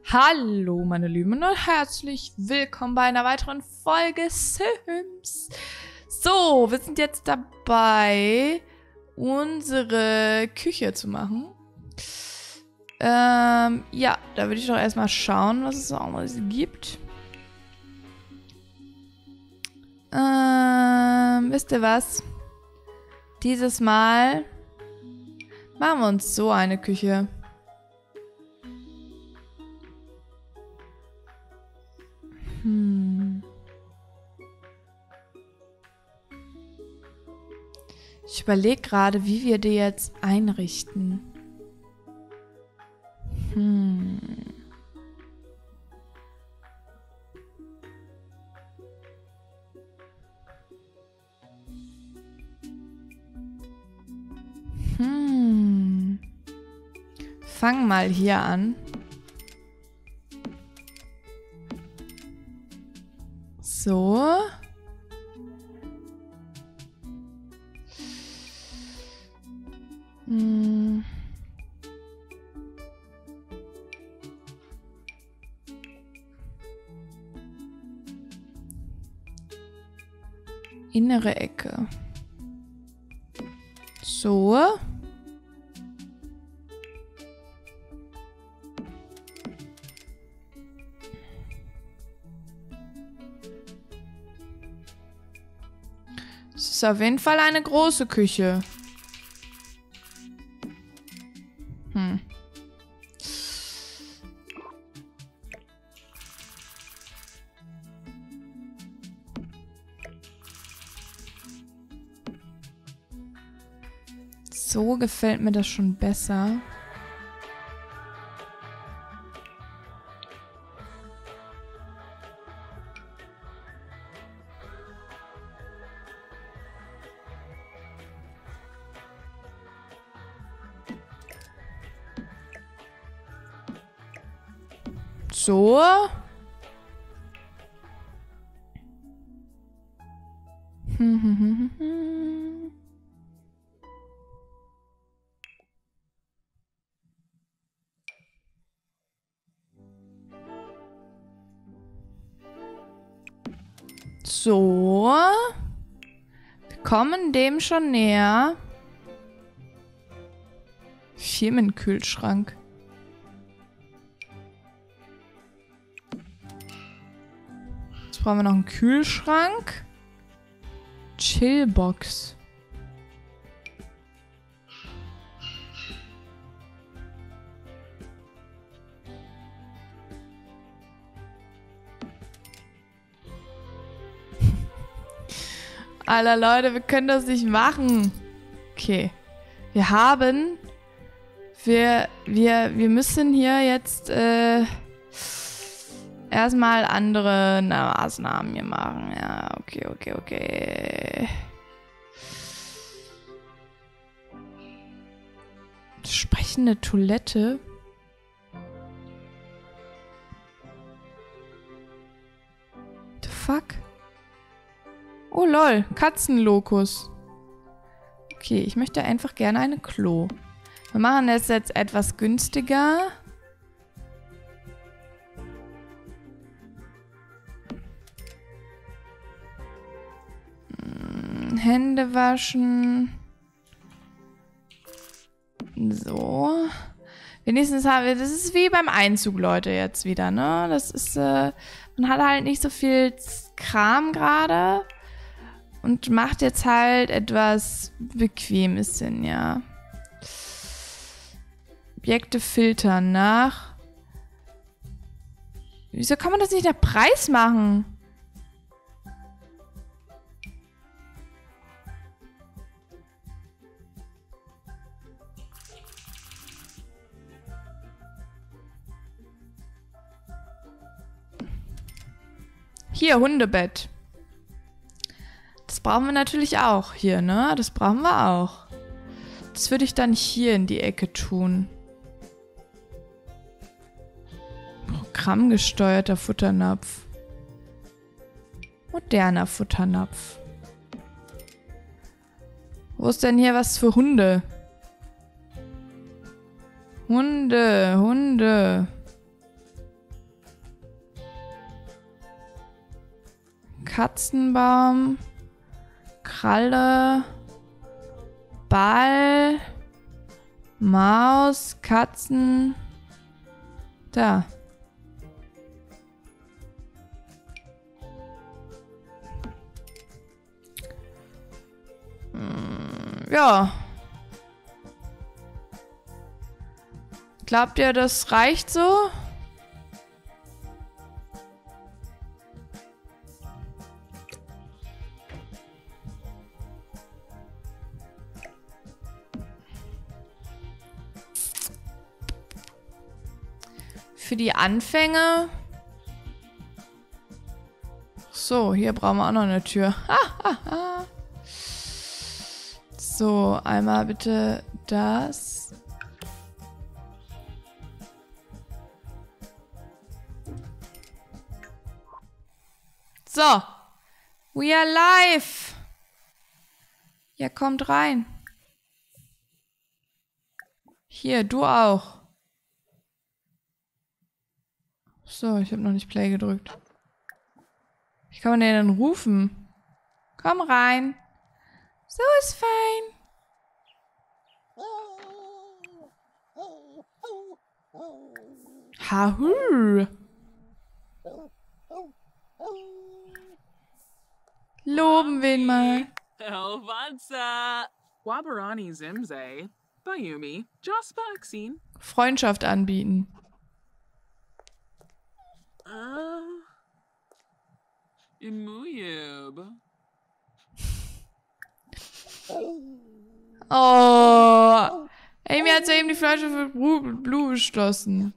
Hallo meine Lieben und herzlich willkommen bei einer weiteren Folge Sims. So, wir sind jetzt dabei, unsere Küche zu machen. Ja, da würde ich doch erstmal schauen, was es auch noch gibt. Wisst ihr was? Dieses Mal machen wir uns so eine Küche. Ich überlege gerade, wie wir die jetzt einrichten. Fang mal hier an. So. Innere Ecke. So. Es ist auf jeden Fall eine große Küche. So gefällt mir das schon besser. So. So. Wir kommen dem schon näher. Firmenkühlschrank. Jetzt brauchen wir noch einen Kühlschrank. Chillbox. Alter Leute, wir können das nicht machen. Okay. Wir müssen hier jetzt erstmal andere Maßnahmen hier machen. Ja, okay. Sprechende Toilette. The fuck? Oh lol, Katzenlokus. Okay, ich möchte einfach gerne eine Klo. Wir machen das jetzt etwas günstiger. Hände waschen. So. Wenigstens haben wir, das ist wie beim Einzug, Leute, jetzt wieder, ne? Das ist, man hat halt nicht so viel Kram gerade. Und macht jetzt halt etwas Bequemes Sinn, ja. Objekte filtern nach. Wieso kann man das nicht nach Preis machen? Hier, Hundebett. Das brauchen wir natürlich auch hier, ne? Das brauchen wir auch. Das würde ich dann hier in die Ecke tun. Programmgesteuerter Futternapf. Moderner Futternapf. Wo ist denn hier was für Hunde? Hunde. Katzenbaum. Kralle. Ball. Maus. Katzen. Da. Ja. Glaubt ihr, das reicht so? Für die Anfänge. So, hier brauchen wir auch noch eine Tür. So, einmal bitte das. So. We are live. Ja, kommt rein. Hier, du auch. So, ich habe noch nicht Play gedrückt. Wie kann man den denn rufen? Komm rein. So ist fein. Hahu. Loben wir ihn mal. Elvanza. Wabarani Zimze. Bayumi. Jaspa Axin. Freundschaft anbieten. Imuyub. Oh. Amy hat soeben die Flasche für Blue beschlossen.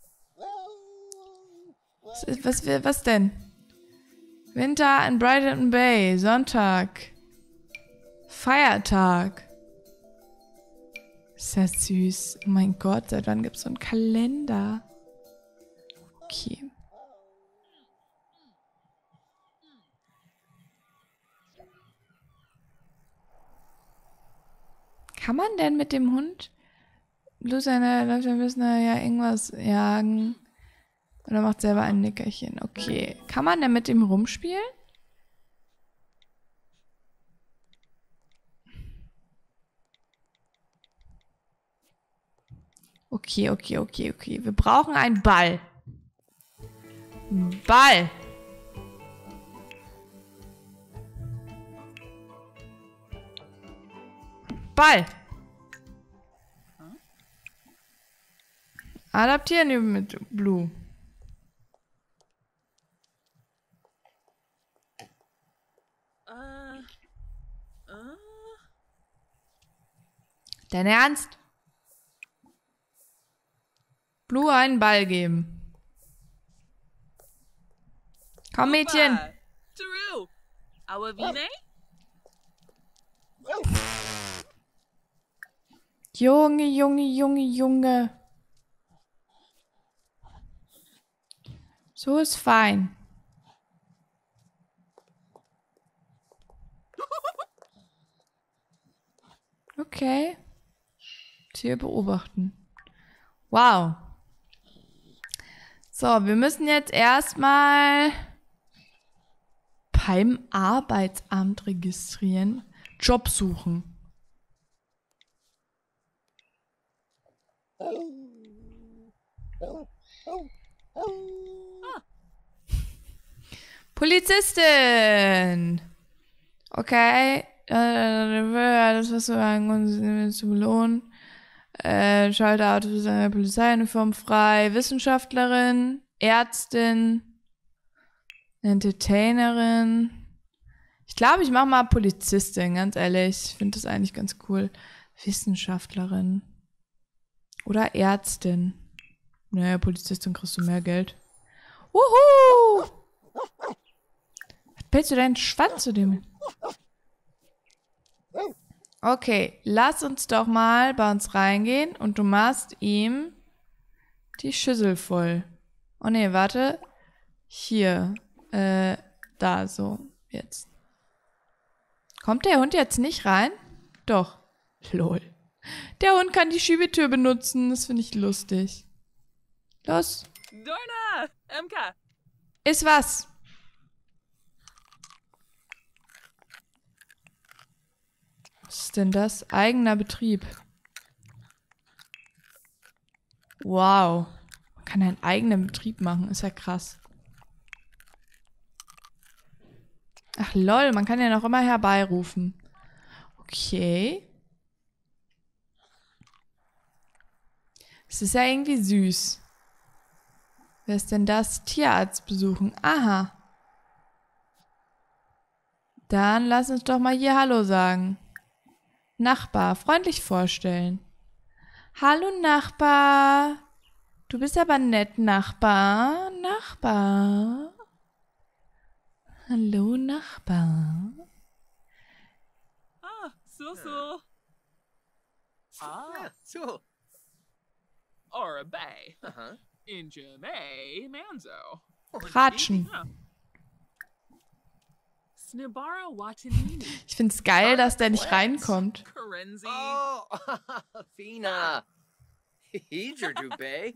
Was denn? Winter in Brighton Bay. Sonntag. Feiertag. Ist das süß. Oh mein Gott, seit wann gibt es so einen Kalender? Okay. Kann man denn mit dem Hund wir müssen ja irgendwas jagen? Oder macht selber ein Nickerchen? Okay. Kann man denn mit dem rumspielen? Okay. Wir brauchen einen Ball. Ball. Ball. Adaptieren mit Blue. Dein Ernst? Blue einen Ball geben. Komm, Mädchen. Taru. Awavine? Junge. So ist fein. Okay. Tier beobachten. Wow. So, wir müssen jetzt erstmal beim Arbeitsamt registrieren. Job suchen. Polizistin! Okay. Das, was wir uns zu belohnen. Schalte Auto für seine Polizeiuniform frei. Wissenschaftlerin. Ärztin. Entertainerin. Ich glaube, ich mache mal Polizistin, ganz ehrlich. Ich finde das eigentlich ganz cool. Wissenschaftlerin. Oder Ärztin. Naja, Polizistin kriegst du mehr Geld. Wuhu! Was bellst du deinen Schwanz zu dem? Okay, lass uns doch mal bei uns reingehen und du machst ihm die Schüssel voll. Oh ne, warte. Hier. Da, so. Jetzt. Kommt der Hund jetzt nicht rein? Doch. Lol. Der Hund kann die Schiebetür benutzen. Das finde ich lustig. Los. Dorna! MK! Ist was? Was ist denn das? Eigener Betrieb. Wow. Man kann einen eigenen Betrieb machen. Ist ja krass. Ach lol, man kann ja noch immer herbeirufen. Okay. Es ist ja irgendwie süß. Wer ist denn das? Tierarzt besuchen. Aha. Dann lass uns doch mal hier Hallo sagen. Nachbar, freundlich vorstellen. Hallo Nachbar. Du bist aber nett, Nachbar. Nachbar. Hallo Nachbar. Ah, so. Ah, So. or a bay. Uh-huh. Injame Manzo. Ratschen. Yeah. Snibara Watanini. Ich find's geil, dass der nicht reinkommt. Karenzi. Oh, Fina. Heager Dubé.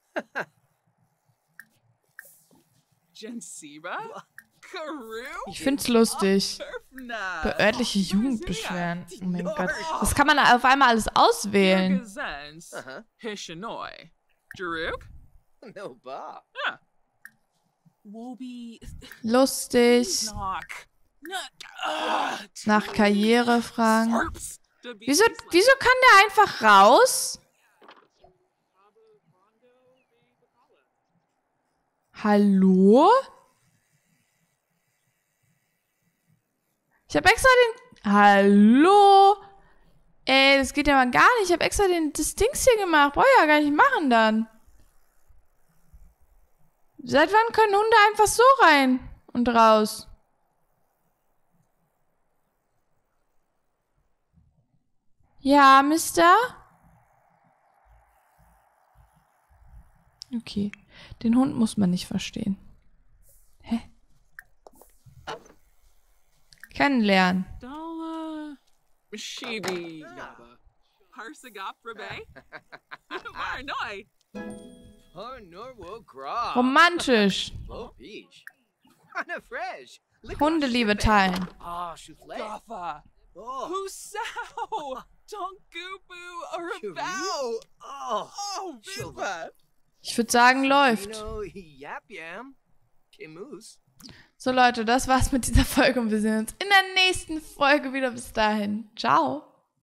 Jensiba. Karu. Ich find's lustig. Perfna. Behördliche Jugendbeschwerden. Oh mein Gott. Das kann man auf einmal alles auswählen. Gazens. Uh-huh. Hishanoi. Jaruk. No ba. Wobi. Lustig. Knock. Nach Karriere fragen. Wieso kann der einfach raus? Hallo? Ich habe extra den... Hallo? Ey, das geht ja mal gar nicht. Ich habe extra das Dings hier gemacht. Brauch ich ja gar nicht machen dann. Seit wann können Hunde einfach so rein und raus? Ja, Mister? Okay. Den Hund muss man nicht verstehen. Hä? Kennenlernen. Dala. Shibi. Yaba. Parsagap Rabe. Maranoi. Oh, Norwo Gra. Romantisch. Oh, Beach. Anna Fresh. Hundeliebe teilen. Ah, Souffle. Gaffa. Oh. Husao. Tonkubu. Chariot. Arabao. Oh. Oh, Viva. Ich würde sagen, läuft. Yap Yam. Kimus. So Leute, das war's mit dieser Folge und wir sehen uns in der nächsten Folge wieder. Bis dahin. Ciao.